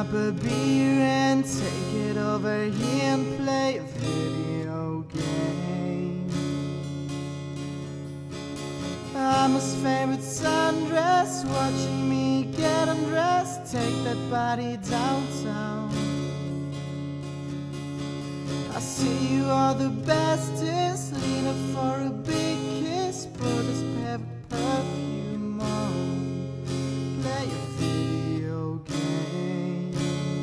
up a beer and take it over here and play a video game. I'm his favorite sundress, watching me get undressed, take that body downtown. I see you are the bestest, lean up for a big kiss, put this pair of perfume on, play a video game.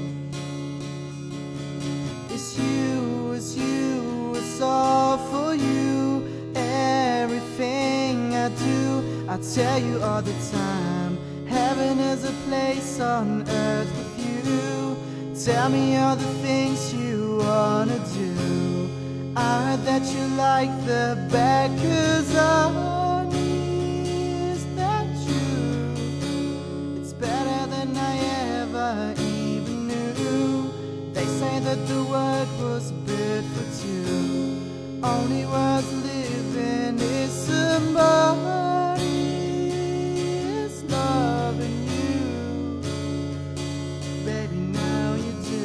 It's you, it's all for you. Everything I do, I tell you all the time, heaven is a place on earth with you. Tell me all the things you wanna do. I heard that you like the backers on me. Is that true? It's better than I ever even knew. They say that the world was built for two. Only worth living is somebody is loving you. Baby, now you do.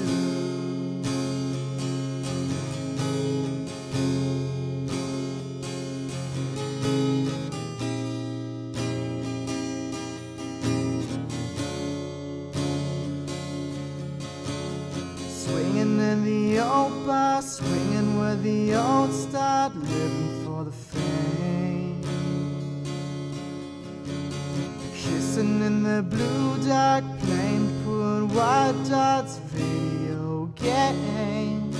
Swinging in the old bar, swinging where the old start, living for the fame. Kissing in the blue dark, playing pool white dots, video games.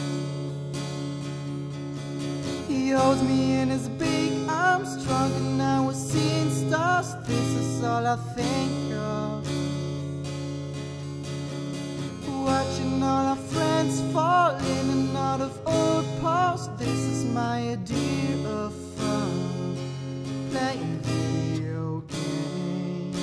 He holds me in his big arms, drunk and now we're seeing stars. This is all I think of, watching all our friends fall in and out of old past. This is my idea of fun, playing video games.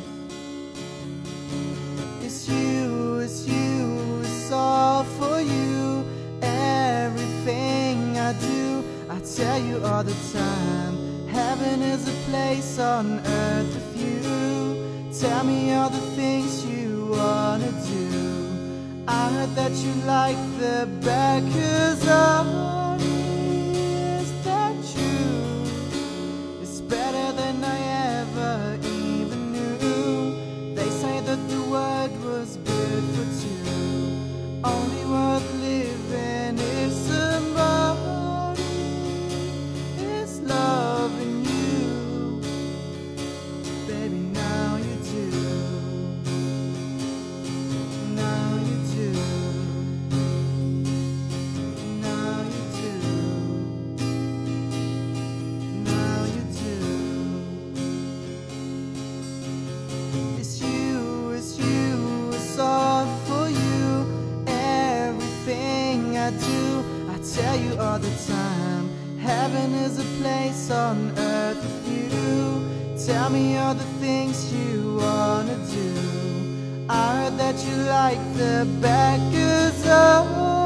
It's you, it's all for you. Everything I do, I tell you all the time, heaven is a place on earth with you. Tell me all the things you wanna do. I heard that you like the backers on me. Is that true? It's better than I ever even knew. They say that the world was built for two. Only worth living if somebody is loving you. Baby, now you do. Now you do. Now you do. Now you do. It's you, it's all for you. Everything I do, I tell you all the time, heaven is a place on earth with you. Tell me all the things you wanna do. I heard that you like the backers of